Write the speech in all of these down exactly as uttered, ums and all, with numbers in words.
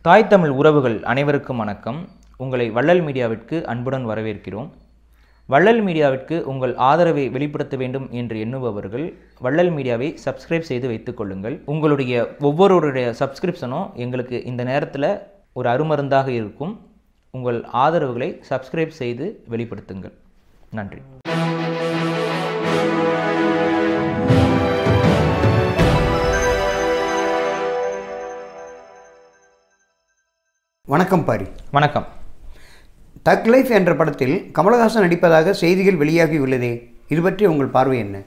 தாய் தமிழ் உறவுகள் அனைவருக்கும் வணக்கம். உங்களை வள்ளல் மீடியாவிற்கு அன்புடன் வரவேற்கிறோம். வள்ளல் மீடியாவிற்கு உங்கள் ஆதரவை வெளிப்படுத்த வேண்டும் என்று எண்ணுபவர்கள் வள்ளல் மீடியாவை சப்ஸ்கிரைப் செய்து வைத்துக் கொள்ளுங்கள். உங்களுடைய ஒவ்வொருவருடைய சப்ஸ்கிரிப்ஷனும் எங்களுக்கு இந்த நேரத்தில் ஒரு அருமருந்தாக இருக்கும். உங்கள் ஆதரவுகளை சப்ஸ்கிரைப் செய்து வெளிப்படுத்துங்கள். நன்றி. வணக்கம் பாரி. வணக்கம். தக் லைஃப் என்ற படத்தில் கமலஹாசன் நடிப்பதாக செய்திகள் வெளியாகியுள்ளதே, இது பற்றி உங்கள் பார்வை என்ன?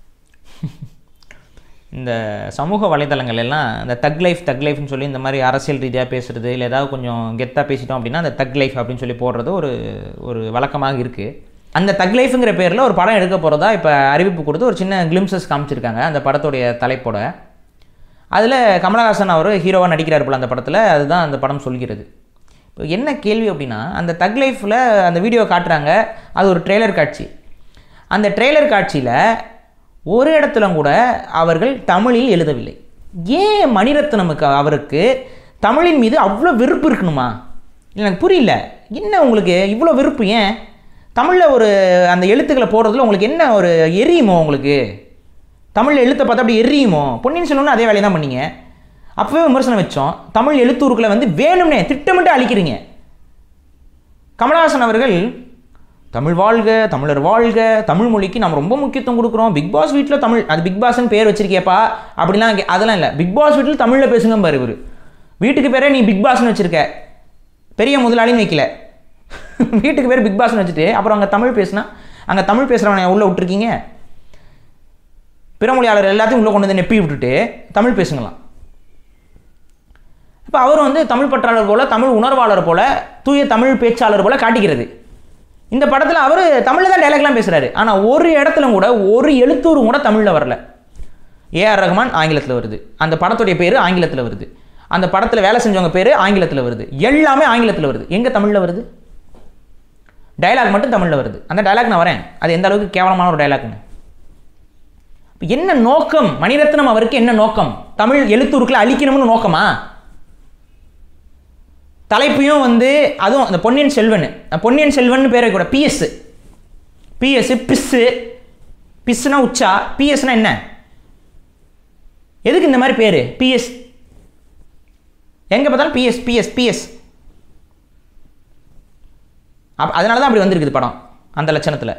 இந்த சமூக வலைதளங்கள் எல்லாம் இந்த தக் லைஃப் தக் லைஃப்னு சொல்லி இந்த மாதிரி அரசியல் ரீதியாக பேசுகிறது, இல்லை ஏதாவது கொஞ்சம் கெத்தாக பேசிட்டோம் அப்படின்னா அந்த தக் லைஃப் அப்படின்னு சொல்லி போடுறது ஒரு ஒரு வழக்கமாக இருக்குது. அந்த தக் லைஃப்ங்கிற பேரில் ஒரு படம் எடுக்க போகிறதா இப்போ அறிவிப்பு கொடுத்து ஒரு சின்ன கிளிம்சஸ் காமிச்சிருக்காங்க அந்த படத்துடைய தலைப்போட. அதில் கமலஹாசன் அவர் ஹீரோவாக நடிக்கிறார் போல் அந்த படத்தில். அதுதான் அந்த படம் சொல்கிறது. இப்போ என்ன கேள்வி அப்படின்னா, அந்த தக் லைஃப்பில் அந்த வீடியோ காட்டுறாங்க. அது ஒரு ட்ரெய்லர் காட்சி. அந்த ட்ரெய்லர் காட்சியில் ஒரு இடத்துல கூட அவர்கள் தமிழில் எழுதவில்லை. ஏன் மணிரத்னமுக்கு அவருக்கு தமிழின் மீது அவ்வளோ வெறுப்பு இருக்கணுமா? எனக்கு புரியல. என்ன உங்களுக்கு இவ்வளோ வெறுப்பு? ஏன் தமிழில் ஒரு அந்த எழுத்துக்களை போடுறதுல உங்களுக்கு என்ன ஒரு எரியுமோ? உங்களுக்கு தமிழ் எழுத்தை பார்த்தா அப்படி எரியுமோ? பொன்னியின் செல்வன் அதே வேலையை தான் பண்ணீங்க. அப்போவே விமர்சனம் வச்சோம். தமிழ் எழுத்தூர்களை வந்து வேணும்னே திட்டமிட்டு அழிக்கிறீங்க. கமலஹாசன் அவர்கள் தமிழ் வாழ்க, தமிழர் வாழ்க, தமிழ் மொழிக்கு நம்ம ரொம்ப முக்கியத்துவம் கொடுக்குறோம், பிக் பாஸ் வீட்டில் தமிழ், அது பிக் பாஸ்ன்னு பேர் வச்சிருக்கேப்பா அப்படிலாம் அதெல்லாம் இல்லை. பிக் பாஸ் வீட்டில் தமிழில் பேசுங்க பாரு. இவர் வீட்டுக்கு பேரே நீ பிக் பாஸ்ன்னு வச்சுருக்க, பெரிய முதலாளின்னு வைக்கல, வீட்டுக்கு பேர் பிக் பாஸ்ன்னு வச்சுட்டு அப்புறம் அங்கே தமிழ் பேசுனா அங்கே தமிழ் பேசுகிறவனை உள்ளே விட்டுருக்கீங்க. பிறமொழியாளர் எல்லாத்தையும் உள்ளே கொண்டு வந்து நெப்பி விட்டுட்டு தமிழ் பேசுங்களாம். இப்போ அவர் வந்து தமிழ் பற்றாளர் போல், தமிழ் உணர்வாளர் போல், தூய தமிழ் பேச்சாளர் போல் காட்டிக்கிறது. இந்த படத்தில் அவர் தமிழில் தான் டைலாக்லாம் பேசுகிறாரு. ஆனால் ஒரு இடத்துல கூட ஒரு எழுத்தூரும் கூட தமிழில் வரல. ஏஆர் ரஹ்மான் ஆங்கிலத்தில் வருது, அந்த படத்துடைய பேர் ஆங்கிலத்தில் வருது, அந்த படத்தில் வேலை செஞ்சவங்க பேர் ஆங்கிலத்தில் வருது, எல்லாமே ஆங்கிலத்தில் வருது. எங்கே தமிழில் வருது? டைலாக் மட்டும் தமிழில் வருது. அந்த டைலாக் நான் வரேன், அது எந்த அளவுக்கு கேவலமான ஒரு டைலாக்னு. என்ன நோக்கம்? மணிரத்னம் அவருக்கு என்ன நோக்கம்? தமிழ் எழுத்துருக்களை அழிக்கணும்னு நோக்கமா? தலைப்பையும் வந்து அதுவும் அந்த பொன்னியின் செல்வன், பொன்னியின் செல்வன் பேரை கூட பிஎஸ் பிஎஸ் பிஸ்ஸு பிஸ்னா உச்சா, பிஎஸ்னா என்ன? எதுக்கு இந்த மாதிரி பேர் பிஎஸ்? எங்கே பார்த்தாலும் பிஎஸ் பிஎஸ் பிஎஸ். அப் அதனால தான் அப்படி வந்திருக்குது படம் அந்த லட்சணத்தில்.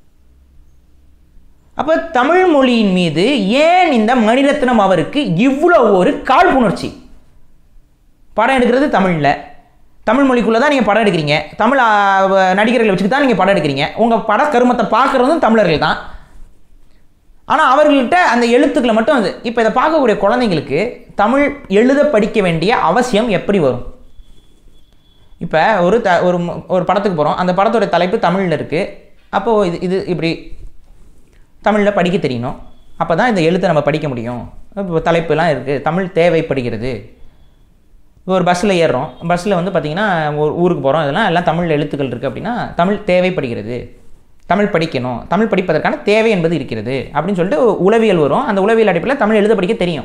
அப்போ தமிழ் மொழியின் மீது ஏன் இந்த மணிரத்னம் அவருக்கு இவ்வளோ ஒரு காழ்ப்புணர்ச்சி? படம் எடுக்கிறது தமிழில், தமிழ் மொழிக்குள்ளே தான் நீங்கள் படம் எடுக்கிறீங்க, தமிழ் நடிகர்களை வச்சுட்டு தான் நீங்கள் படம் எடுக்கிறீங்க, உங்கள் பட கருமத்தை பார்க்குறதும் தமிழர்கள் தான். ஆனால் அவர்கள்ட்ட அந்த எழுத்துக்களை மட்டும் அது. இப்போ இதை பார்க்கக்கூடிய குழந்தைங்களுக்கு தமிழ் எழுத படிக்க வேண்டிய அவசியம் எப்படி வரும்? இப்போ ஒரு த ஒரு ஒரு படத்துக்கு போகிறோம், அந்த படத்தோட தலைப்பு தமிழில் இருக்குது. அப்போது இது இது இப்படி தமிழில் படிக்க தெரியணும். அப்போ தான் இந்த எழுத்தை நம்ம படிக்க முடியும். இப்போ தலைப்புலாம் இருக்குது, தமிழ் தேவைப்படுகிறது. ஒரு பஸ்ஸில் ஏறுறோம், பஸ்ஸில் வந்து பார்த்திங்கன்னா ஒரு ஊருக்கு போகிறோம், இதெல்லாம் எல்லாம் தமிழ் எழுத்துக்கள் இருக்குது அப்படின்னா தமிழ் தேவைப்படுகிறது, தமிழ் படிக்கணும், தமிழ் படிப்பதற்கான தேவை என்பது இருக்கிறது அப்படின்னு சொல்லிட்டு உளவியல் வரும். அந்த உளவியல் அடிப்படையில் தமிழ் எழுத படிக்க தெரியும்.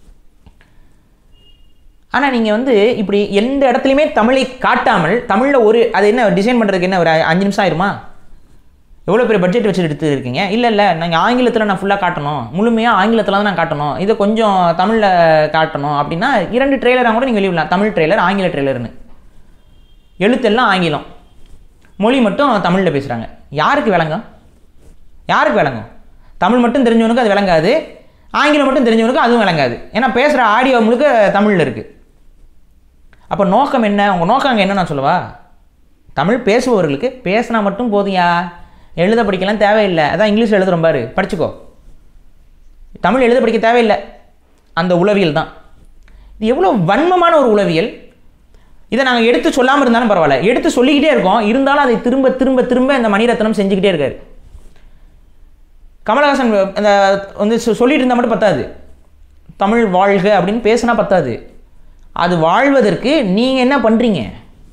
ஆனால் நீங்கள் வந்து இப்படி எந்த இடத்துலையுமே தமிழை காட்டாமல் தமிழில் ஒரு அது என்ன டிசைன் பண்ணுறதுக்கு என்ன ஒரு அஞ்சு நிமிஷம் ஆயிருமா? எவ்வளோ பெரிய பட்ஜெட் வச்சு எடுத்து இருக்கீங்க? இல்லை இல்லை நாங்கள் ஆங்கிலத்தில் நான் ஃபுல்லாக காட்டணும், முழுமையாக ஆங்கிலத்தில் தான் நான் காட்டணும், இதை கொஞ்சம் தமிழில் காட்டணும் அப்படின்னா இரண்டு ட்ரெய்லராக கூட நீங்கள் வெளியிடலாம். தமிழ் ட்ரெய்லர், ஆங்கில ட்ரெய்லர்னு. எழுத்தெல்லாம் ஆங்கிலம், மொழி மட்டும் தமிழில் பேசுகிறாங்க. யாருக்கு விளங்கும்? யாருக்கு விளங்கும்? தமிழ் மட்டும் தெரிஞ்சவனுக்கு அது விளங்காது, ஆங்கிலம் மட்டும் தெரிஞ்சவனுக்கு அதுவும் விளங்காது. ஏன்னா பேசுகிற ஆடியோ முழுக்க தமிழில் இருக்குது. அப்போ நோக்கம் என்ன? உங்கள் நோக்கம் அங்கே என்ன நான் சொல்லவா? தமிழ் பேசுபவர்களுக்கு பேசினா மட்டும் போதியா, எழுத படிக்கலாம் தேவையில்லை. அதான் இங்கிலீஷில் எழுதுகிறோம் பாரு, படிச்சுக்கோ. தமிழ் எழுத படிக்க தேவையில்லை. அந்த உளவியல் தான் இது. எவ்வளோ வன்மமான ஒரு உளவியல்! இதை நாங்கள் எடுத்து சொல்லாமல் இருந்தாலும் பரவாயில்ல, எடுத்து சொல்லிக்கிட்டே இருக்கோம். இருந்தாலும் அதை திரும்ப திரும்ப திரும்ப இந்த மணிரத்னம் செஞ்சுக்கிட்டே இருக்காரு. கமலஹாசன் இந்த வந்து சொல்லிட்டு இருந்தால் மட்டும் பத்தாது, தமிழ் வாழ்க அப்படின்னு பேசினா பத்தாது. அது வாழ்வதற்கு நீங்கள் என்ன பண்ணுறீங்க?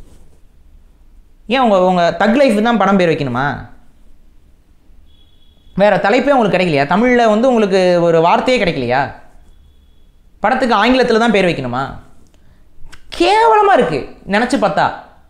ஏன் உங்கள் உங்கள் தக் லைஃப் தான் படம் பேர் வைக்கணுமா? வேறு தலைப்பே உங்களுக்கு கிடைக்கலையா? தமிழில் வந்து உங்களுக்கு ஒரு வார்த்தையே கிடைக்கலையா? படத்துக்கு ஆங்கிலத்தில் தான் பேர் வைக்கணுமா? கேவலமாக இருக்குது நினச்சி பார்த்தா.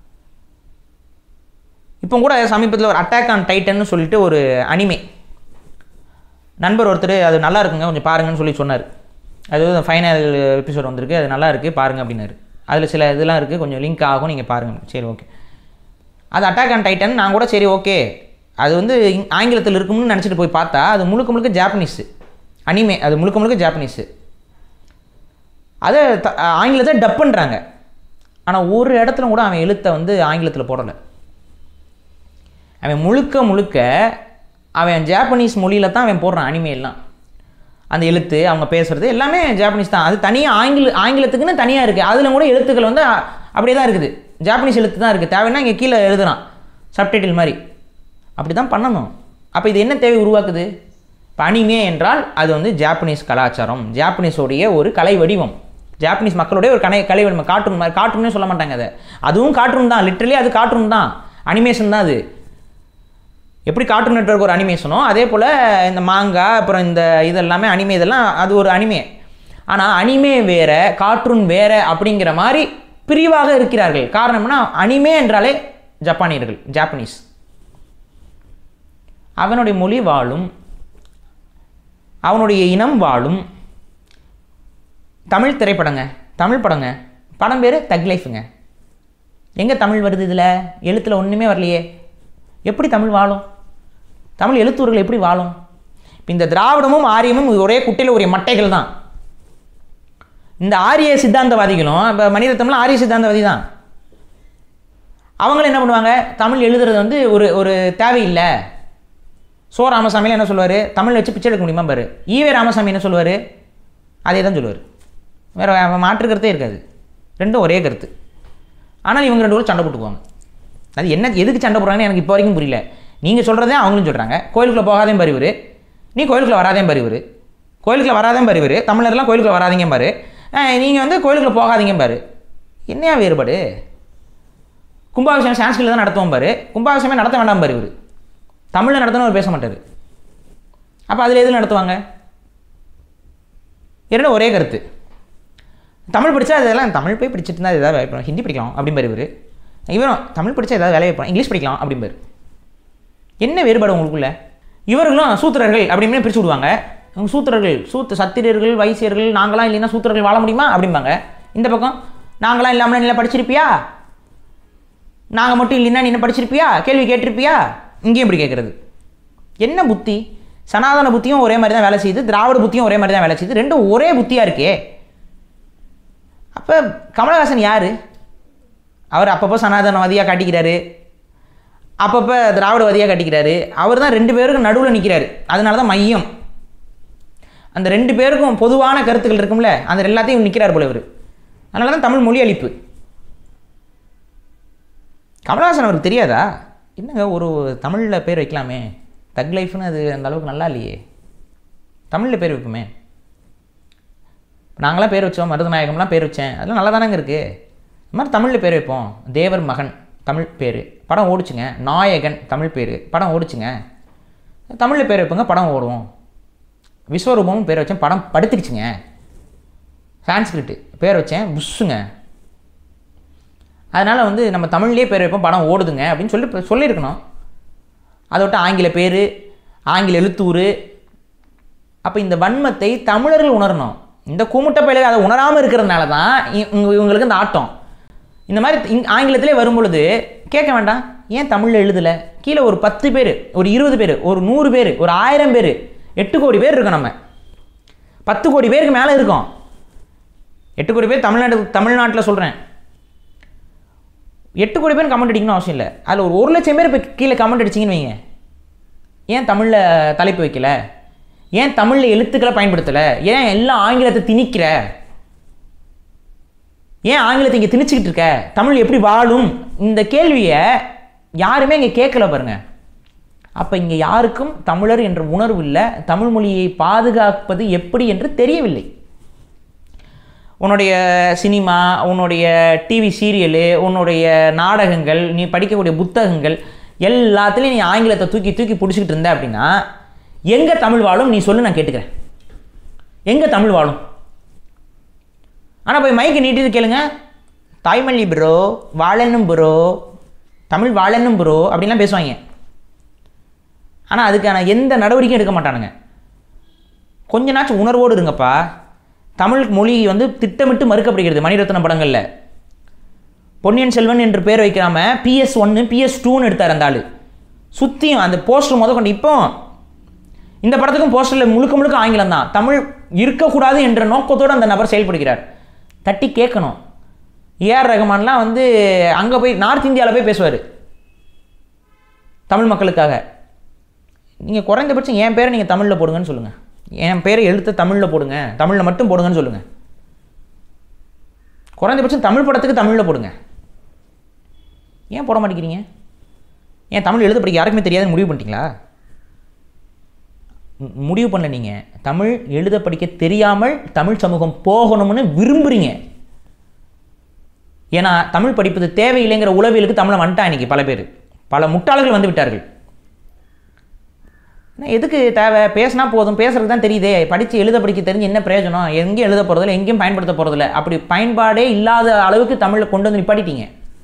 இப்போ கூட சமீபத்தில் ஒரு அட்டாக் ஆன் டைட்டன்னு சொல்லிட்டு ஒரு அனிமே நண்பர் ஒருத்தர் அது நல்லா இருக்குங்க கொஞ்சம் பாருங்கன்னு சொல்லி சொன்னார். அது ஃபைனல் எபிசோட் வந்திருக்கு, அது நல்லா இருக்குது பாருங்கள் அப்படின்னாரு. அதில் சில இதெல்லாம் இருக்குது, கொஞ்சம் லிங்க் ஆகும், நீங்கள் பாருங்கள். சரி ஓகே. அது அட்டாக் ஆன் டைட்டன் நான் கூட சரி ஓகே அது வந்து ஆங்கிலத்தில் இருக்கும்னு நினச்சிட்டு போய் பார்த்தா அது முழுக்க முழுக்க ஜாப்பனீஸு அனிமே. அது முழுக்க முழுக்க ஜாப்பனீஸு. அதை த ஆங்கிலத்தை டப் பண்ணுறாங்க. ஆனால் ஒரு இடத்துல கூட அவன் எழுத்தை வந்து ஆங்கிலத்தில் போடலை. அவன் முழுக்க முழுக்க அவன் ஜாப்பனீஸ் மொழியில் தான் அவன் போடுறான் அனிமையெல்லாம். அந்த எழுத்து அவங்க பேசுகிறது எல்லாமே ஜாப்பனீஸ் தான். அது தனியாக ஆங்கில ஆங்கிலத்துக்குன்னு தனியாக இருக்குது. அதில் கூட எழுத்துக்கள் வந்து அப்படியே தான் இருக்குது, ஜாப்பனீஸ் எழுத்து தான் இருக்குது. தேவைன்னா இங்கே கீழே எழுதுறான் சப்டைட்டில் மாதிரி. அப்படி தான் பண்ணணும். அப்போ இது என்ன தேவை உருவாக்குது? இப்போ அனிமே என்றால் அது வந்து ஜாப்பனீஸ் கலாச்சாரம், ஜாப்பனீஸோடைய ஒரு கலை வடிவம், ஜாப்பனீஸ் மக்களுடைய ஒரு கலை கலை வடிவம். கார்ட்டூன் மாதிரி, கார்ட்டூன்னே சொல்ல மாட்டாங்க அதை, அதுவும் கார்ட்டூன் தான், லிட்ரலி அது கார்ட்டூன் தான், அனிமேஷன் தான். அது எப்படி கார்ட்டூன் நெட்வொர்க் ஒரு அனிமேஷனோ அதே போல் இந்த மாங்கா அப்புறம் இந்த இதெல்லாமே அனிமே, இதெல்லாம் அது ஒரு அனிமே. ஆனால் அனிமே வேறு கார்ட்டூன் வேறு அப்படிங்கிற மாதிரி பிரிவாக இருக்கிறார்கள். காரணம் என்ன? அனிமே என்றாலே ஜப்பானியர்கள், ஜாப்பனீஸ். அவனுடைய மொழி வாழும், அவனுடைய இனம் வாழும். தமிழ் திரைப்படங்க, தமிழ் படங்க, படம் பேர் தக் லைஃபுங்க. எங்கே தமிழ் வருது இதில்? எழுத்தில் ஒன்றுமே வரலையே. எப்படி தமிழ் வாழும்? தமிழ் எழுத்தூர்கள் எப்படி வாழும்? இப்போ இந்த திராவிடமும் ஆரியமும் ஒரே குட்டையில் ஒரு மட்டைகள் தான். இந்த ஆரிய சித்தாந்தவாதிகளும் இப்போ மணிரத்னம்லாம் ஆரிய சித்தாந்தவாதி தான். அவங்களும் என்ன பண்ணுவாங்க? தமிழ் எழுதுறது வந்து ஒரு ஒரு தேவையில்லை. சோ ராமசாமியில் என்ன சொல்லுவார்? தமிழ் வச்சு பிச்சை எடுக்க முடியுமா பாரு. ஈவே ராமசாமி என்ன சொல்லுவார்? அதே தான் சொல்லுவார். வேறு மாற்று கருத்தே இருக்காது. ரெண்டும் ஒரே கருத்து. ஆனால் இவங்க ரெண்டு பேரும் சண்டை போட்டுக்குவாங்க. அது என்ன எதுக்கு சண்டை போடுறாங்கன்னு எனக்கு இப்போ வரைக்கும் புரியல. நீங்கள் சொல்கிறதே அவங்களும் சொல்கிறாங்க. கோயிலுக்குள்ளே போகாதேன் பாரு இவர், நீ கோயிலுக்குள்ளே வராதேன் பாரு இவர், கோயிலுக்குள்ளே வராதேன் பாரு இவர், தமிழர்லாம் கோயிலுக்குள்ளே வராதிங்க பாரு, நீங்கள் வந்து கோயிலுக்குள்ளே போகாதீங்க பாரு. என்னையா வேறுபாடு? கும்பாபிஷேகம் சான்ஸ்கிரிட்டில் தான் நடத்துவோம் பாரு, கும்பாபிஷேகமே நடத்த வேண்டாம் பாரு இவர். தமிழில் நடத்தணும் அவர் பேச மாட்டார். அப்போ அதில் எதில் நடத்துவாங்க? இரண்டும் ஒரே கருத்து. தமிழ் படித்தா அதெல்லாம் தமிழ் போய் படிச்சுட்டு இருந்தால் எதாவது வேலை ஹிந்தி படிக்கலாம் அப்படிம்பாரு இவர். இவரும் தமிழ் படித்தா ஏதாவது வேலையை போகலாம், இங்கிலீஷ் படிக்கலாம் அப்படிம்பாரு. என்ன வேறுபாடு உங்களுக்குள்ள? இவர்களும் சூத்திரர்கள் அப்படின்னு பிரித்து விடுவாங்க. அவங்க சூத்திரர்கள், சூத்து சத்திரியர்கள், வைசியர்கள், நாங்களாம் இல்லைன்னா சூத்திரர்கள் வாழ முடியுமா அப்படிம்பாங்க. இந்த பக்கம் நாங்களாம் இல்லாமல் நீ படிச்சிருப்பியா, நாங்கள் மட்டும் இல்லைன்னா நீ என்ன படிச்சிருப்பியா, கேள்வி கேட்டிருப்பியா? இங்கேயும் இப்படி கேட்குறது என்ன புத்தி? சனாதன புத்தியும் ஒரே மாதிரி தான் வேலை செய்யுது, திராவிட புத்தியும் ஒரே மாதிரி தான் வேலை செய்யுது, ரெண்டும் ஒரே புத்தியாக இருக்கே. அப்போ கமலஹாசன் யார்? அவர் அப்பப்போ சனாதனவாதியாக காட்டிக்கிறாரு, அப்பப்போ திராவிடவாதியாக காட்டிக்கிறாரு. அவர் தான் ரெண்டு பேருக்கும் நடுவில் நிற்கிறாரு. அதனால தான் மையம். அந்த ரெண்டு பேருக்கும் பொதுவான கருத்துக்கள் இருக்கும்ல, அந்த எல்லாத்தையும் நிற்கிறார் போல இவர். அதனால தான் தமிழ் மொழி அழிப்பு. கமலஹாசன் அவருக்கு தெரியாதா? என்னங்க ஒரு தமிழில் பேர் வைக்கலாமே, தக் லைஃப்னு, அது அந்த அளவுக்கு நல்லா இல்லையே. தமிழில் பேர் வைப்போமே. நாங்களாம் பேர் வச்சோம், மருதநாயகம்லாம் பேர் வச்சேன், அதெல்லாம் நல்லா தானேங்க இருக்குது. இந்த மாதிரி தமிழில் பேர் வைப்போம். தேவர் மகன் தமிழ் பேர், படம் ஓடிச்சுங்க. நாயகன் தமிழ் பேர், படம் ஓடிச்சுங்க. தமிழில் பேர் வைப்போங்க, படம் ஓடுவோம். விஸ்வரூபமும் பேர் வச்சேன், படம் படுத்துக்குச்சுங்க. சான்ஸ்கிரிட்டு பேர் வச்சேன், புஷ்ஷுங்க. அதனால் வந்து நம்ம தமிழ்லேயே பேர் வைப்போம், படம் ஓடுதுங்க அப்படின்னு சொல்லி சொல்லியிருக்கணும். அதை விட்டு ஆங்கில பேர், ஆங்கில எழுத்தூர். அப்போ இந்த வன்மத்தை தமிழர்கள் உணரணும். இந்த கூமுட்ட பயிலுக்கு அதை உணராமல் இருக்கிறதுனால தான் இவங்களுக்கு இந்த ஆட்டம். இந்த மாதிரி இங் ஆங்கிலத்திலே வரும்பொழுது கேட்க வேண்டாம், ஏன் தமிழில் எழுதலை? கீழே ஒரு பத்து பேர், ஒரு இருபது பேர், ஒரு நூறு பேர், ஒரு ஆயிரம் பேர், எட்டு கோடி பேர் இருக்கோம். நம்ம பத்து கோடி பேருக்கு மேலே இருக்கோம். எட்டு கோடி பேர் தமிழ்நாடு தமிழ்நாட்டில் சொல்கிறேன். எட்டு கோடி பேர் கமெண்ட் அடிக்கணும் அவசியம் இல்லை. அதில் ஒரு ஒரு லட்சம் பேர் இப்போ கீழே கமெண்ட் அடிச்சிங்கன்னு வைங்க, ஏன் தமிழில் தலைப்பு வைக்கல, ஏன் தமிழில் எழுத்துக்களை பயன்படுத்தலை, ஏன் எல்லாம் ஆங்கிலத்தை திணிக்கிற, ஏன் ஆங்கிலத்தை இங்கே திணிச்சிக்கிட்டு இருக்க, தமிழ் எப்படி வாழும், இந்த கேள்வியை யாருமே இங்கே கேட்கல பாருங்க. அப்போ இங்கே யாருக்கும் தமிழர் என்ற உணர்வு இல்லை, தமிழ் மொழியை பாதுகாப்பது எப்படி என்று தெரியவில்லை. உன்னுடைய சினிமா, உன்னுடைய டிவி சீரியலு, உன்னுடைய நாடகங்கள், நீ படிக்கக்கூடிய புத்தகங்கள் எல்லாத்துலேயும் நீ ஆங்கிலத்தை தூக்கி தூக்கி பிடிச்சிக்கிட்டு இருந்த அப்படின்னா எங்கே தமிழ் வாழும்? நீ சொல்லு, நான் கேட்டுக்கிறேன். எங்கே தமிழ் வாழும்? ஆனால் போய் மைக்கை நீட்டிட்டு கேளுங்க, தாய்மொழி ப்ரோ, வாழணும் ப்ரோ, தமிழ் வாழணும் ப்ரோ அப்படின்லாம் பேசுவாங்க. ஆனால் அதுக்கான எந்த நடவடிக்கையும் எடுக்க மாட்டானுங்க. கொஞ்ச நாச்சும் உணர்வோடு இருங்கப்பா. தமிழ் மொழி வந்து திட்டமிட்டு மறுக்கப்படுகிறது மணிரத்னம் படங்களில். பொன்னியின் செல்வன் என்று பேர் வைக்காம பிஎஸ் ஒன்று பிஎஸ் டூன்னு எடுத்தார் அந்த ஆள். சுற்றியும் அந்த போஸ்டர் முத கொண்டு இப்போ இந்த படத்துக்கும் போஸ்டரில் முழுக்க முழுக்க ஆங்கிலம் தான். தமிழ் இருக்கக்கூடாது என்ற நோக்கத்தோடு அந்த நபர் செயல்படுகிறார். தட்டி கேட்கணும். ஏஆர் ரஹ்மான்லாம் வந்து அங்கே போய் நார்த் இந்தியாவில் போய் பேசுவார் தமிழ் மக்களுக்காக. நீங்கள் குறைந்தபட்சம் என் பேரை நீங்கள் தமிழில் போடுங்கன்னு சொல்லுங்கள். என் பேரை எழுத்த தமிழில் போடுங்க, தமிழில் மட்டும் போடுங்கன்னு சொல்லுங்கள். குறைந்தபட்சம் தமிழ் படத்துக்கு தமிழில் போடுங்க. ஏன் போட மாட்டேங்கிறீங்க? ஏன் தமிழ் எழுத படிக்க யாருக்குமே தெரியாதுன்னு முடிவு பண்ணிட்டீங்களா? முடிவு பண்ணல. நீங்கள் தமிழ் எழுத படிக்க தெரியாமல் தமிழ் சமூகம் போகணும்னு விரும்புகிறீங்க. ஏன்னா தமிழ் படிப்பது தேவையில்லைங்கிற உளவியலுக்கு தமிழை வந்துட்டா இன்றைக்கி பல பேர், பல முட்டாள்கள் வந்து விட்டார்கள். எதுக்கு தேவை? பேசினா போதும், பேசுறது தான் தெரியுதே, படித்து எழுத படிக்க தெரிஞ்சு என்ன பிரயோஜனம்? எங்கேயும் எழுத போகிறதில்ல, எங்கேயும் பயன்படுத்த போகிறதில்ல. அப்படி பயன்பாடே இல்லாத அளவுக்கு தமிழில் கொண்டு வந்து நிப்பாட்டிட்டீங்க.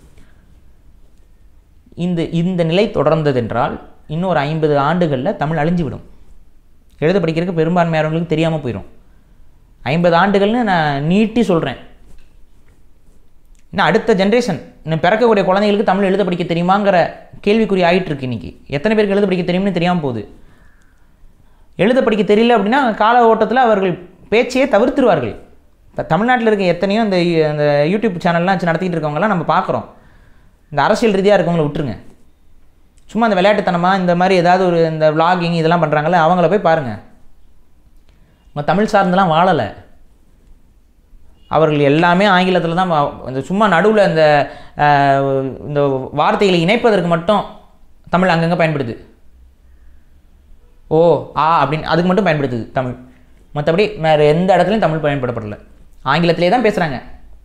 இந்த இந்த நிலை தொடர்ந்ததென்றால் இன்னொரு ஐம்பது ஆண்டுகளில் தமிழ் அழிஞ்சுவிடும். எழுத படிக்கிறதுக்கு பெரும்பான்மையானவர்களுக்கு தெரியாமல் போயிடும். ஐம்பது ஆண்டுகள்னு நான் நீட்டி சொல்கிறேன். இன்னும் அடுத்த ஜென்ரேஷன், இன்னும் பிறக்கக்கூடிய குழந்தைகளுக்கு தமிழ் எழுத படிக்க தெரியுமாங்கிற கேள்விக்குறி ஆகிட்டுருக்கு. இன்றைக்கி எத்தனை பேருக்கு எழுத படிக்க தெரியும்னு தெரியாமல் போகுது. எழுத படிக்க தெரியல அப்படின்னா கால ஓட்டத்தில் அவர்கள் பேச்சையே தவிர்த்துருவார்கள். இப்போ தமிழ்நாட்டில் இருக்க எத்தனையோ இந்த இந்த யூடியூப் சேனல்லாம் வச்சு நடத்திட்டு இருக்கவங்கலாம் நம்ம பார்க்குறோம். இந்த அரசியல் ரீதியாக இருக்கவங்களை விட்டுருங்க. சும்மா அந்த விளையாட்டுத்தனமாக இந்த மாதிரி ஏதாவது ஒரு இந்த விளாகிங் இதெல்லாம் பண்ணுறாங்களே அவங்கள போய் பாருங்கள். அவங்க தமிழ் சார்ந்தெல்லாம் வாழலை. அவர்கள் எல்லாமே ஆங்கிலத்தில் தான். இந்த சும்மா நடுவில் இந்த இந்த வார்த்தைகளை இணைப்பதற்கு மட்டும் தமிழ் அங்கங்கே பயன்படுது. ஓ ஆ அப்படின்னு அதுக்கு மட்டும் பயன்படுத்துது தமிழ். மற்றபடி வேறு எந்த இடத்துலையும் தமிழ் பயன்படுத்தப்படலை. ஆங்கிலத்திலே தான் பேசுகிறாங்க.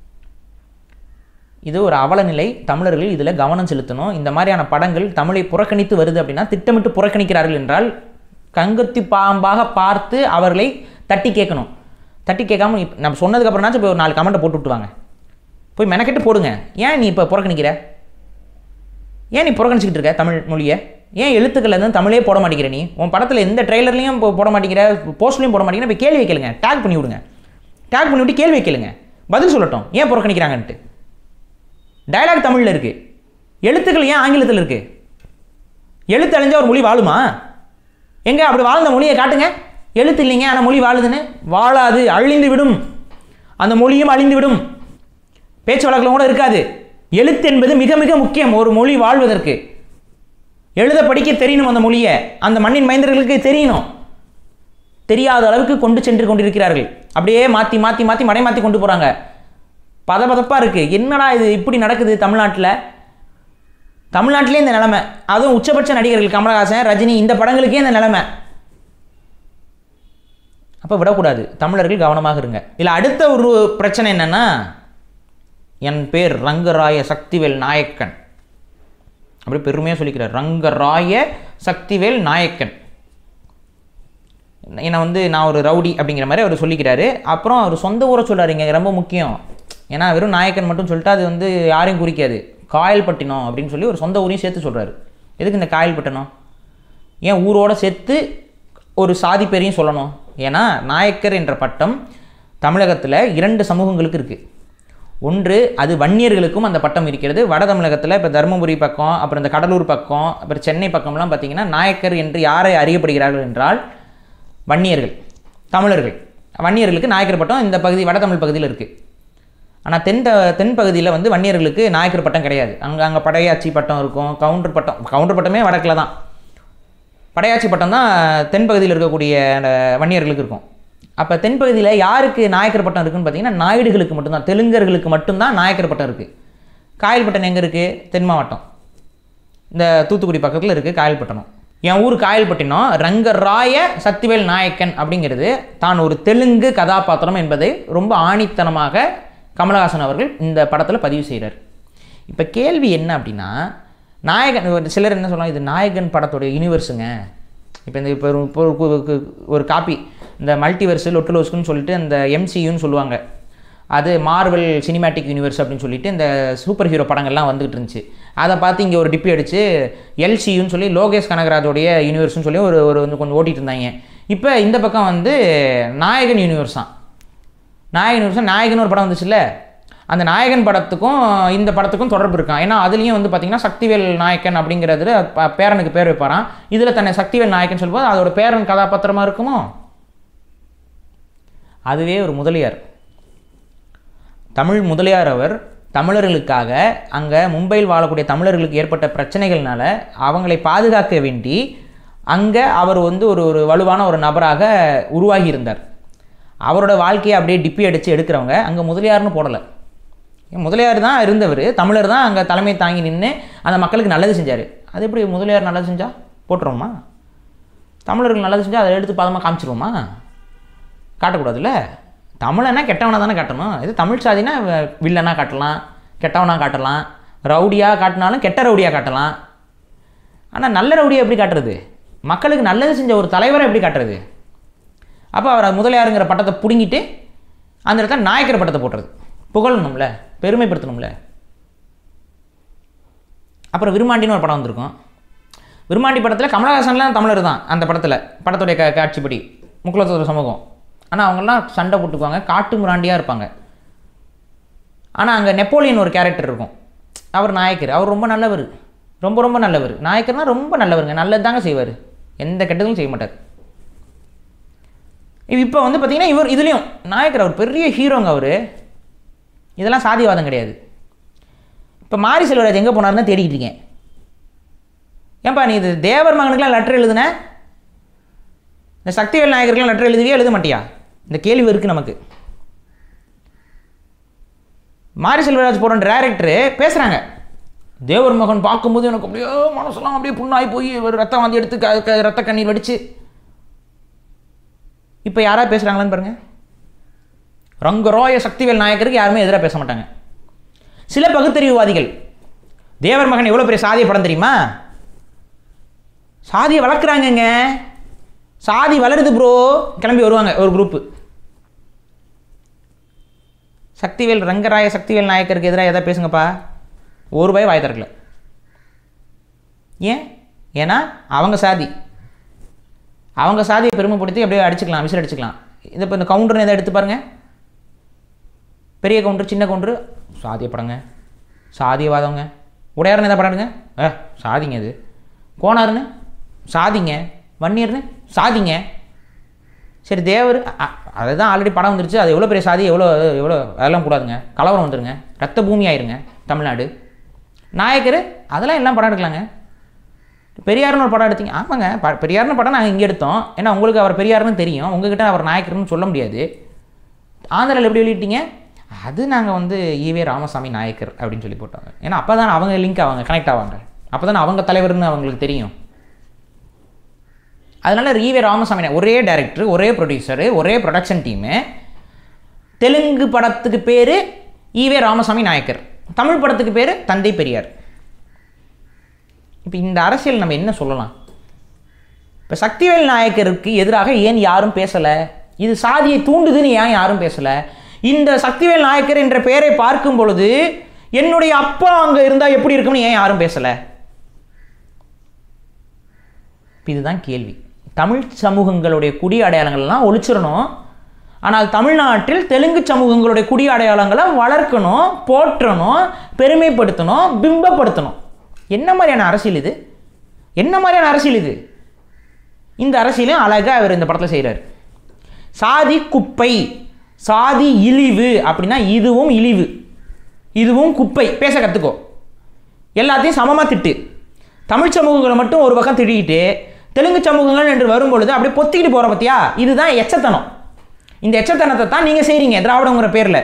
இது ஒரு அவலநிலை. தமிழர்கள் இதில் கவனம் செலுத்தணும். இந்த மாதிரியான படங்கள் தமிழை புறக்கணித்து வருது அப்படின்னா, திட்டமிட்டு புறக்கணிக்கிறார்கள் என்றால் கங்கத்தி பாம்பாக பார்த்து அவர்களை தட்டி கேட்கணும். தட்டி கேட்காம இப்போ நம்ம சொன்னதுக்கப்புறம்னாச்சும் இப்போ ஒரு நாலு கமெண்ட்டை போட்டு விட்டுவாங்க. போய் மெனக்கெட்டு போடுங்க. ஏன் நீ இப்போ புறக்கணிக்கிற? ஏன் நீ புறக்கணிச்சிக்கிட்டு இருக்க தமிழ் மொழியை? ஏன் எழுத்துக்கள் இருந்து தமிழே போட மாட்டேங்கிற? நீ உன் படத்தில் எந்த ட்ரெய்லர்லையும் போட மாட்டேங்கிற, போஸ்ட்லையும் போட மாட்டேங்கிற. இப்போ கேள்வி வைக்கலுங்க, டேக் பண்ணி விடுங்க. டேக் பண்ணி விட்டு கேள்வி வைக்கலுங்க, பதில் சொல்லட்டும் ஏன் புறக்கணிக்கிறாங்கன்ட்டு. டயலாக் தமிழில் இருக்குது, எழுத்துக்கள் ஏன் ஆங்கிலத்தில் இருக்குது? எழுத்து அழிஞ்சால் ஒரு மொழி வாழுமா? எங்கே அப்படி வாழ்ந்த மொழியை காட்டுங்க. எழுத்து இல்லைங்க ஆனால் மொழி வாழுதுன்னு. வாழாது, அழிந்து விடும். அந்த மொழியும் அழிந்து விடும். பேச்சு வழக்கில் கூட இருக்காது. எழுத்து என்பது மிக மிக முக்கியம் ஒரு மொழி வாழ்வதற்கு. எழுத படிக்க தெரியணும். அந்த மொழியை அந்த மண்ணின் மைந்தர்களுக்கு தெரியணும். தெரியாத அளவுக்கு கொண்டு சென்று கொண்டிருக்கிறார்கள். அப்படியே மாற்றி மாற்றி மாற்றி மடை மாற்றி கொண்டு போகிறாங்க. பதபதப்பாக இருக்குது. என்னடா இது இப்படி நடக்குது தமிழ்நாட்டில்? தமிழ்நாட்டிலே இந்த நிலைமை. அதுவும் உச்சபட்ச நடிகர்கள் கமலஹாசன், ரஜினி, இந்த படங்களுக்கே இந்த நிலைமை. அப்போ விடக்கூடாது. தமிழர்கள் கவனமாக இருங்க. இல்லை அடுத்த ஒரு பிரச்சனை என்னென்னா, என் பேர் ரங்கராய சக்திவேல் நாயக்கன் அப்படி பெருமையாக சொல்லிக்கிறார். ரங்கராய சக்திவேல் நாயக்கன். என்னை வந்து நான் ஒரு ரவுடி அப்படிங்கிற மாதிரி அவர் சொல்லிக்கிறாரு. அப்புறம் அவர் சொந்த ஊரை சொல்கிறாருங்க, ரொம்ப முக்கியம். ஏன்னா வெறும் நாயக்கன் மட்டும் சொல்லிட்டு அது வந்து யாரையும் குறிக்காது. காயல்பட்டினம் அப்படின்னு சொல்லி ஒரு சொந்த ஊரையும் சேர்த்து சொல்கிறாரு. எதுக்கு இந்த காயல்பட்டினம்? ஏன் ஊரோடு சேர்த்து ஒரு சாதி பேரையும் சொல்லணும்? ஏன்னா நாயக்கர் என்ற பட்டம் தமிழகத்தில் இரண்டு சமூகங்களுக்கு இருக்குது. ஒன்று, அது வன்னியர்களுக்கும் அந்த பட்டம் இருக்கிறது. வட தமிழகத்தில் இப்போ தருமபுரி பக்கம், அப்புறம் இந்த கடலூர் பக்கம், அப்புறம் சென்னை பக்கம்லாம் பார்த்திங்கன்னா நாயக்கர் என்று யாரை அறியப்படுகிறார்கள் என்றால் வன்னியர்கள், தமிழர்கள். வன்னியர்களுக்கு நாயக்கர் பட்டம் இந்த பகுதி வட தமிழ் பகுதியில் இருக்குது. ஆனால் தென் தென் பகுதியில் வந்து வன்னியர்களுக்கு நாயக்கர் பட்டம் கிடையாது. அங்கே அங்கே படையாச்சி பட்டம் இருக்கும், கவுண்டர் பட்டம். கவுண்டர் பட்டமே வடக்கில் தான். படையாச்சி பட்டம் தான் தென்பகுதியில் இருக்கக்கூடிய வன்னியர்களுக்கு இருக்கும். அப்போ தென்பகுதியில் யாருக்கு நாயக்கர் பட்டம் இருக்குதுன்னு பார்த்தீங்கன்னா நாயுடுகளுக்கு மட்டும்தான், தெலுங்கர்களுக்கு மட்டும்தான் நாயக்கர் பட்டம் இருக்குது. காயல்பட்டினம் எங்கே இருக்குது? தென் மாவட்டம், இந்த தூத்துக்குடி பக்கத்தில் இருக்குது காயல்பட்டினம். என் ஊர் காயல்பட்டினம். ரங்கராய சக்திவேல் நாயக்கன் அப்படிங்கிறது தான் ஒரு தெலுங்கு கதாபாத்திரம் என்பதை ரொம்ப ஆணித்தனமாக கமலஹாசன் அவர்கள் இந்த படத்தில் பதிவு செய்கிறார். இப்போ கேள்வி என்ன அப்படின்னா, நாயகன் சிலர் என்ன சொல்லலாம், இது நாயகன் படத்தோடைய யூனிவர்ஸுங்க. இப்போ இந்த இப்போ ஒரு காப்பி இந்த மல்டிவர்ஸு லொட்டுலோஸ்க்குன்னு சொல்லிட்டு அந்த எம்சியூன்னு சொல்லுவாங்க. அது மார்வெல் சினிமேட்டிக் யூனிவர்ஸ் அப்படின்னு சொல்லிட்டு இந்த சூப்பர் ஹீரோ படங்கள்லாம் வந்துகிட்டு இருந்துச்சு. அதை பார்த்து இங்கே ஒரு டிப்பி அடித்து எல்சியூன்னு சொல்லி லோகேஷ் கனகராஜோடைய யூனிவர்ஸ்னு சொல்லி ஒரு ஒரு வந்து கொஞ்சம் ஓட்டிகிட்டு இருந்தாங்க. இப்போ இந்த பக்கம் வந்து நாயகன் யூனிவர்ஸ் தான். நாயகன் யூனிவர்ஸ் நாயகன் ஒரு படம் வந்துச்சுல்ல, அந்த நாயகன் படத்துக்கும் இந்த படத்துக்கும் தொடர்பு இருக்கான். ஏன்னா அதுலேயும் வந்து பார்த்திங்கன்னா சக்திவேல் நாயக்கன் அப்படிங்கிறதுல பேரனுக்கு பேர் வைப்பாரான். இதில் தன்னை சக்திவேல் நாயக்கன் சொல்லும்போது அதோட பேரன் கதாபாத்திரமாக இருக்குமோ? அதுவே ஒரு முதலியார், தமிழ் முதலியார். அவர் தமிழர்களுக்காக அங்கே மும்பையில் வாழக்கூடிய தமிழர்களுக்கு ஏற்பட்ட பிரச்சனைகள்னால அவங்களை பாதுகாக்க வேண்டி அங்கே அவர் வந்து ஒரு ஒரு வலுவான ஒரு நபராக உருவாகி இருந்தார். அவரோட வாழ்க்கையை அப்படியே டிப்பி அடித்து எடுக்கிறவங்க அங்கே முதலியார்னு போடலை. முதலியார் தான் இருந்தவர், தமிழர் தான் அங்கே தலைமை தாங்கி நின்று அந்த மக்களுக்கு நல்லது செஞ்சார். அது எப்படி முதலியார் நல்லது செஞ்சால் போட்டுருவோமா? தமிழர்கள் நல்லது செஞ்சால் அதை எடுத்து பதமாக காமிச்சிருவோமா? காட்டக்கூடாதுல்ல. தமிழனா கெட்டவனாக தானே காட்டணும். இது தமிழ் சாதினா வில்லனாக காட்டலாம், கெட்டவனாக காட்டலாம், ரவுடியாக காட்டினாலும் கெட்ட ரவுடியாக காட்டலாம். ஆனால் நல்ல ரவுடியாக எப்படி காட்டுறது? மக்களுக்கு நல்லது செஞ்ச ஒரு தலைவரை எப்படி காட்டுறது? அப்போ அவர் முதலியாருங்கிற பட்டத்தை பிடுங்கிட்டு அந்த இடத்துல நாயக்கர் பட்டத்தை போட்டுறது. புகழணும்ல, பெருமைப்படுத்தணும்ல. அப்புறம் விருமாண்டின்னு ஒரு படம் வந்திருக்கும். விருமாண்டி படத்தில் கமலஹாசன்லாம் தமிழர் தான். அந்த படத்தில் படத்துடைய க காட்சிப்படி முக்குலத்தோட சமூகம். ஆனால் அவங்களாம் சண்டை போட்டுக்குவாங்க, காட்டு முராண்டியாக இருப்பாங்க. ஆனால் அங்கே நெப்போலியன் ஒரு கேரக்டர் இருக்கும். அவர் நாயக்கர். அவர் ரொம்ப நல்லவர், ரொம்ப ரொம்ப நல்லவர். நாயக்கர்னால் ரொம்ப நல்லவருங்க, நல்லது தாங்க செய்வார், எந்த கெட்டதும் செய்ய மாட்டார். இப்போ வந்து பார்த்திங்கன்னா இவர் இதுலேயும் நாயக்கர் அவர் பெரிய ஹீரோங்க. அவர் இதெல்லாம் சாதிவாதம் கிடையாது. இப்போ மாரி செல்வராஜ் எங்கே போனார்னு தேடிக்கிட்டு இருக்கேன். ஏன்பா நீ இது தேவர் மகனுக்கெலாம் லெட்டர் எழுதுன, இந்த சக்திவேல் நாயகருக்கெலாம் லெட்டர் எழுதுவியே எழுத மாட்டியா? இந்த கேள்வி இருக்குது நமக்கு. மாரி செல்வராஜ் போகிற டைரக்டரு பேசுகிறாங்க, தேவர் மகன் பார்க்கும்போது எனக்கு அப்படியே மனசெல்லாம் அப்படியே புண்ணாகி போய் ஒரு ரத்தம் வாந்தி எடுத்து க ரத்த கண்ணீர் வடித்து. இப்போ யாராவது பேசுகிறாங்களான்னு பாருங்கள். ரங்கராய சக்திவேல் நாயக்கருக்கு யாருமே எதிராக பேச மாட்டாங்க. சில பகுத்தறிவுவாதிகள் தேவர் மகன் எவ்வளோ பெரிய சாதிய படம் தெரியுமா? சாதியை வளர்க்குறாங்கங்க, சாதி வளருது ப்ரோ, கிளம்பி வருவாங்க ஒரு குரூப்பு. சக்திவேல் ரங்கராய சக்திவேல் நாயக்கருக்கு எதிராக எதாவது பேசுங்கப்பா, ஒரு ரூபாய் வாய் திறக்கல. ஏன்? ஏன்னா அவங்க சாதி, அவங்க சாதியை பெருமைப்படுத்தி அப்படியே அடிச்சுக்கலாம், விசில் அடிச்சுக்கலாம். இது இப்போ இந்த கவுண்டர்னு எதாவது எடுத்து பாருங்கள். பெரிய கவுண்டர் சின்ன கவுண்டர் சாதிய படங்க, சாதியவாதவங்க. உடையாருன்னு எதாவது படம் எடுங்க, ஆ சாதிங்க. அது கோனாருன்னு சாதிங்க, வன்னியர்னு சாதிங்க. சரி தேவர் அதுதான் ஆல்ரெடி படம் வந்துருச்சு, அது எவ்வளோ பெரிய சாதி, எவ்வளோ எவ்வளோ அதெல்லாம் கூடாதுங்க, கலவரம் வந்துருங்க, ரத்த பூமி ஆயிருங்க தமிழ்நாடு. நாயக்கர் அதெல்லாம் எல்லாம் படம் எடுக்கலாங்க. பெரியார்னு ஒரு படம் எடுத்தீங்க, ஆமாங்க பெரியார்னு படம் நாங்கள் இங்கே எடுத்தோம். ஏன்னா உங்களுக்கு அவர் பெரியார்னு தெரியும், உங்ககிட்ட அவர் நாயக்கர்னு சொல்ல முடியாது. ஆந்திராவில் எப்படி வெளியிட்டீங்க? அது நாங்கள் வந்து ஈவே ராமசாமி நாயக்கர் அப்படின்னு சொல்லி போட்டாங்க. ஏன்னா அப்போ தான் அவங்க லிங்க் ஆவாங்க, கனெக்ட் ஆவாங்க, அப்போ தான் அவங்க தலைவர்னு அவங்களுக்கு தெரியும். அதனால் ஈவே ராமசாமி ஒரே டைரக்டர், ஒரே ப்ரொடியூசரு, ஒரே ப்ரொடக்ஷன் டீமு. தெலுங்கு படத்துக்கு பேர் ஈவே ராமசாமி நாயக்கர், தமிழ் படத்துக்கு பேர் தந்தை பெரியார். இப்போ இந்த அரசியல் நம்ம என்ன சொல்லலாம்? இப்போ சக்திவேல் நாயக்கருக்கு எதிராக ஏன் யாரும் பேசலை? இது சாதியை தூண்டுதுன்னு ஏன் யாரும் பேசலை? இந்த சக்திவேல் நாயக்கர் என்ற பெயரை பார்க்கும் பொழுது என்னுடைய அப்பா அங்கே இருந்தால் எப்படி இருக்கும்னு ஏன் யாரும் பேசலை? இதுதான் கேள்வி. தமிழ் சமூகங்களுடைய குடி அடையாளங்கள்லாம் ஒழிச்சிடணும். ஆனால் தமிழ்நாட்டில் தெலுங்கு சமூகங்களுடைய குடி அடையாளங்களை வளர்க்கணும், போற்றணும், பெருமைப்படுத்தணும், பிம்பப்படுத்தணும். என்ன மாதிரியான அரசியல் இது? என்ன மாதிரியான அரசியல் இது? இந்த அரசியலையும் அழகாக அவர் இந்த படத்தில் செய்கிறார். சாதி குப்பை, சாதி இழிவு அப்படின்னா இதுவும் இழிவு, இதுவும் குப்பை. பேச கற்றுக்கோ, எல்லாத்தையும் சமமாக திட்டு. தமிழ் சமூகங்களை மட்டும் ஒரு பக்கம் திட்டிக்கிட்டு தெலுங்கு சமூகங்கள் என்று வரும்பொழுது அப்படியே பொத்திக்கிட்டு போகிற பற்றியா? இதுதான் எச்சத்தனம். இந்த எச்சத்தனத்தை தான் நீங்கள் செய்கிறீங்க திராவிடங்கிற பேரில்.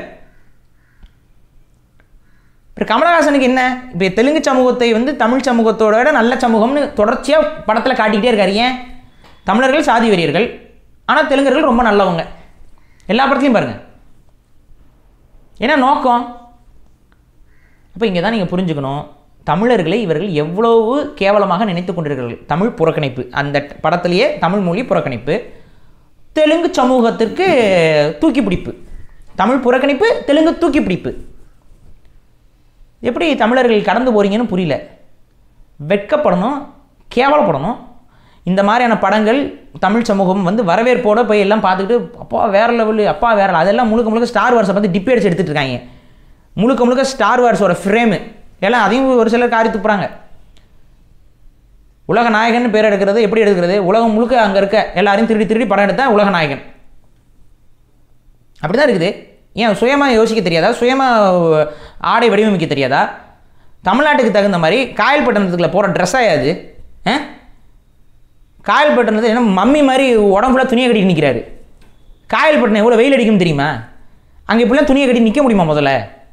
இப்போ கமலஹாசனுக்கு என்ன? இப்போ தெலுங்கு சமூகத்தை வந்து தமிழ் சமூகத்தோட நல்ல சமூகம்னு தொடர்ச்சியாக படத்தில் காட்டிக்கிட்டே இருக்காரு. ஏன்? தமிழர்கள் சாதி வெறியர்கள், ஆனால் தெலுங்கர்கள் ரொம்ப நல்லவங்க. எல்லா படத்துலையும் பாருங்கள். என்ன நோக்கம்? அப்போ இங்கே தான் நீங்கள் புரிஞ்சுக்கணும், தமிழர்களை இவர்கள் எவ்வளவு கேவலமாக நினைத்து கொண்டிருக்கிறார்கள். தமிழ் புறக்கணிப்பு, அந்த படத்திலேயே தமிழ் மொழி புறக்கணிப்பு, தெலுங்கு சமூகத்திற்கு தூக்கி பிடிப்பு. தமிழ் புறக்கணிப்பு, தெலுங்கு தூக்கி பிடிப்பு. எப்படி தமிழர்கள் கடந்து போகிறீங்கன்னு புரியல. வெட்கப்படணும், கேவலப்படணும். இந்த மாதிரியான படங்கள் தமிழ் சமூகம் வந்து வரவேற்போடு போய் எல்லாம் பார்த்துக்கிட்டு அப்பா வேறு லெவலு, அப்பா வேறு, அதெல்லாம் முழுக்க முழுக்க ஸ்டார் வார்ஸை பார்த்து டிப்பி அடிச்சு எடுத்துகிட்டு இருக்காங்க. முழுக்க முழுக்க ஸ்டார் வார்ஸோட ஃப்ரேமு எல்லாம் அதையும் ஒரு சிலர் காரி துப்புறாங்க. உலக நாயகன் பேர் எடுக்கிறது எப்படி எடுக்கிறது? உலகம் முழுக்க அங்கே இருக்க எல்லாரையும் திருடி திருடி படம் எடுத்தால் உலக நாயகன். அப்படி தான் இருக்குது. ஏன் சுயமாக யோசிக்க தெரியாதா? சுயமாக ஆடை வடிவமைக்க தெரியாதா? தமிழ்நாட்டுக்கு தகுந்த மாதிரி காயல் பட்டணத்துக்குள்ள போகிற ட்ரெஸ்ஸாக அது. காயல் பட்டணத்து ஏன்னா மம்மி மாதிரி உடம்பு ஃபுல்லாக துணியை கட்டி நிற்கிறாரு. காயல் பட்டணம் எவ்வளோ வெயில் அடிக்கும் தெரியுமா? அங்கே இப்படிலாம் துணியை கட்டி நிற்க முடியுமா? முதல்ல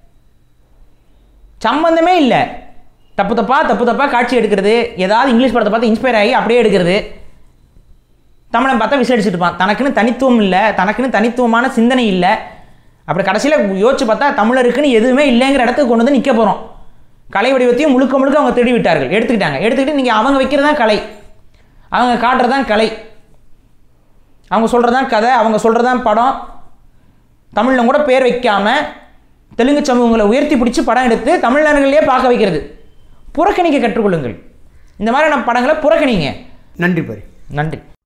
சம்பந்தமே இல்லை. தப்பு தப்பாக தப்பு தப்பாக காட்சி எடுக்கிறது, ஏதாவது இங்கிலீஷ் படத்தை பார்த்து இன்ஸ்பயர் ஆகி அப்படியே எடுக்கிறது. தமிழன் பார்த்தா விசேடிச்சுட்டு இருப்பான். தனக்குன்னு தனித்துவம் இல்லை, தனக்குன்னு தனித்துவமான சிந்தனை இல்லை. அப்படி கடைசியில் யோசிச்சு பார்த்தா தமிழருக்குன்னு எதுவுமே இல்லைங்கிற இடத்துக்கு கொண்டு வந்து நிற்க போகிறோம். கலை வடிவத்தையும் முழுக்க முழுக்க அவங்க தேடி விட்டார்கள், எடுத்துக்கிட்டாங்க. எடுத்துக்கிட்டு நீங்கள் அவங்க வைக்கிறது தான் கலை, அவங்க காட்டுறது தான் கலை, அவங்க சொல்கிறது தான் கதை, அவங்க சொல்கிறது தான் படம். தமிழில் கூட பேர் வைக்காமல் தெலுங்கு சமூகங்களை உயர்த்தி பிடிச்சி படம் எடுத்து தமிழ்நாடுகளிலே பார்க்க வைக்கிறது. புறக்கணிக்க கற்றுக்கொள்ளுங்கள். இந்த மாதிரியான படங்களை புறக்கணிங்க. நன்றி பாரி. நன்றி.